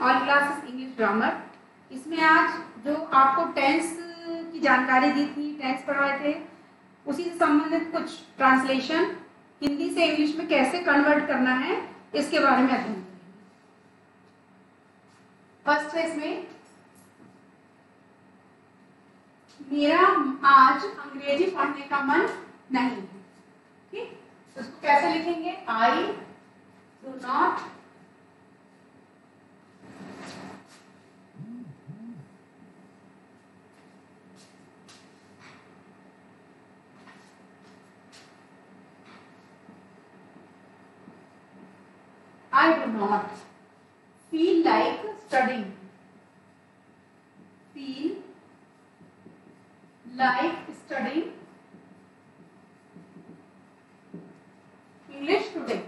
All classes English grammar. इसमें आज जो आपको टेंस की जानकारी दी थी, टेंस पढ़वाए थे, उसी से संबंधित कुछ ट्रांसलेशन हिंदी से इंग्लिश में कैसे कन्वर्ट करना है इसके बारे में अध्ययन करेंगे। फर्स्ट है इसमें, मेरा आज अंग्रेजी पढ़ने का मन नहीं है। ठीक, तो उसको कैसे लिखेंगे? I do not feel like studying. Feel like studying English today.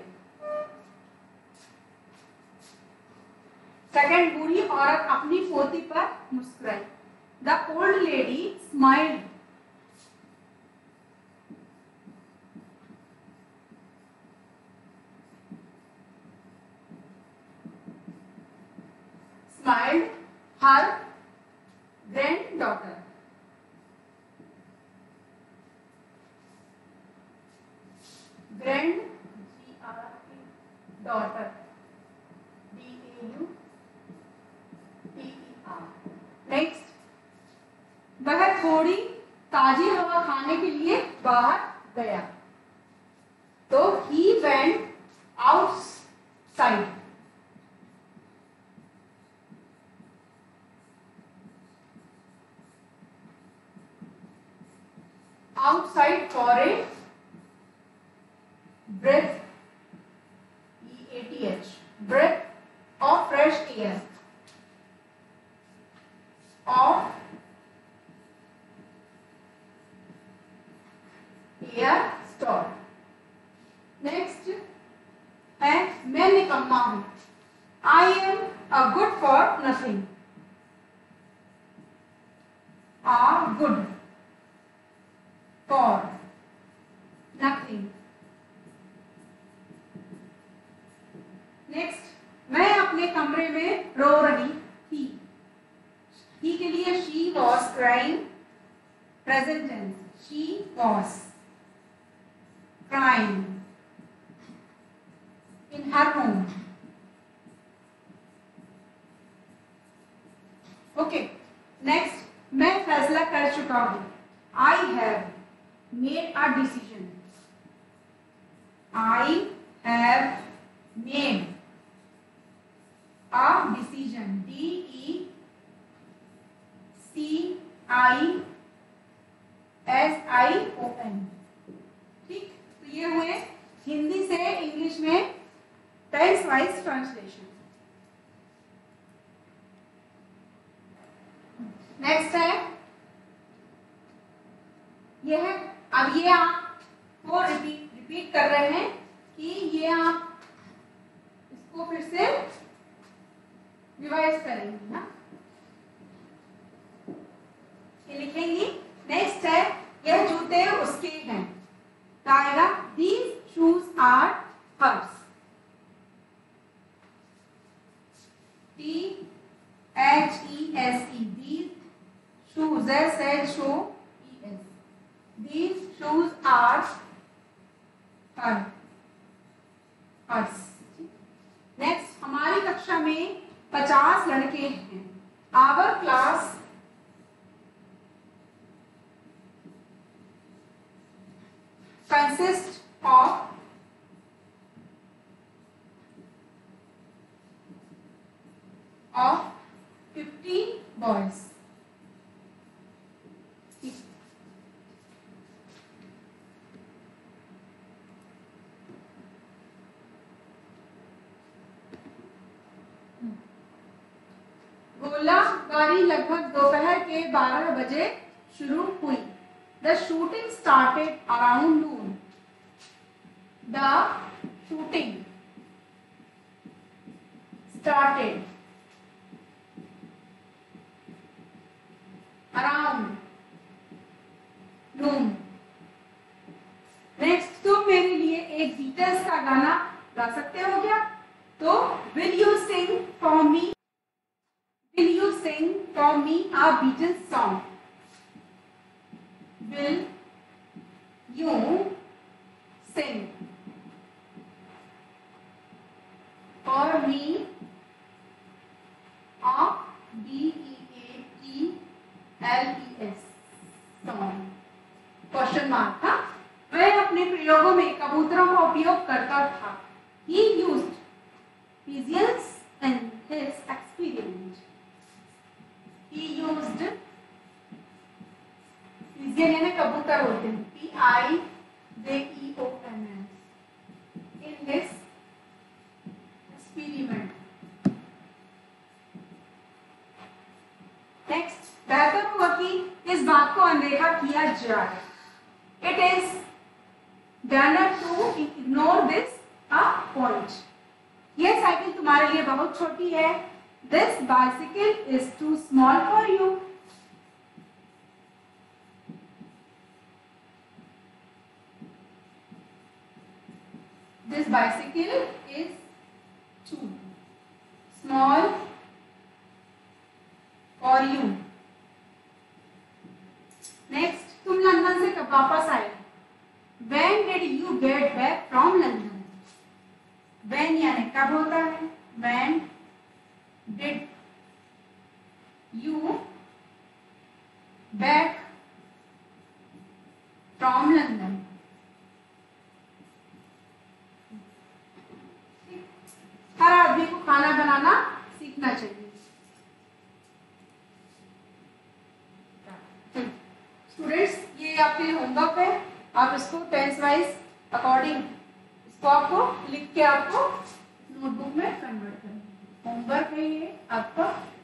Second, बूढ़ी औरत अपनी पोती पर मुस्कुराई। The old lady smiled. Smiled her granddaughter. Daughter. D-A-U-T-E-R. Next, वह थोड़ी ताजी हवा खाने के लिए बाहर गया। तो he went outside. Outside for a breath, E-A-T-H, breath of fresh air, of air store. Next है, मैं निकम्मा हूं। I am a good for nothing. A good for nothing. Next, मैं अपने कमरे में रो रही थी। ही के लिए she was crying, present tense, she was crying in her room. Okay, next, मैं फैसला कर चुका हूं। I have made a decision. I have made a decision. D-E-C-I-S-I-O-N. ठीक, तो ये हुए हिंदी से इंग्लिश में टेंस वाइज ट्रांसलेशन। नेक्स्ट है, यह अब ये आप को रिपीट कर रहे हैं कि ये आप इसको फिर से रिवाइज करेंगे ना, ये लिखेंगी। नेक्स्ट है, यह जूते उसके हैं। क्या आएगा? These shoes are hers. T-H-E-S-E, these shoes, S-H-O-E-S. These shoes are hers. Next, हमारी कक्षा में 50 लड़के हैं। Our class consists of 50 boys. गोलाबारी लगभग दोपहर के 12 बजे शुरू हुई। The shooting started around noon. The shooting started around noon. Next, तुम मेरे लिए एक बीटल्स का गाना गा सकते हो क्या? तो will you sing for me a Beatles song. Will you sing for me a Beatles song? Question mark था। वह अपने प्रयोगों में कबूतरों का उपयोग करता था। He used pigeons in his experiment. He used pigeon यानी कबूतर होते हैं, Pigeons in his experiment. Next, बेहतर होगा कि इस बात को अनदेखा किया जाए। It is better to ignore this a point. यह साइकिल तुम्हारे लिए बहुत छोटी है। This bicycle is too small for you. This bicycle is too small for you. Next, तुम लंदन से कब वापस आए? When did you get back from London? When यानी कब होता है? When did you back from London? हर आदमी को खाना बनाना सीखना चाहिए। स्टूडेंट्स, ये आपके लिए होमवर्क है। आप इसको टेंस वाइज अकॉर्डिंग इसको आपको लिख के आपको नोटबुक में कन्वर्ट करना है। होमवर्क है ये आपका।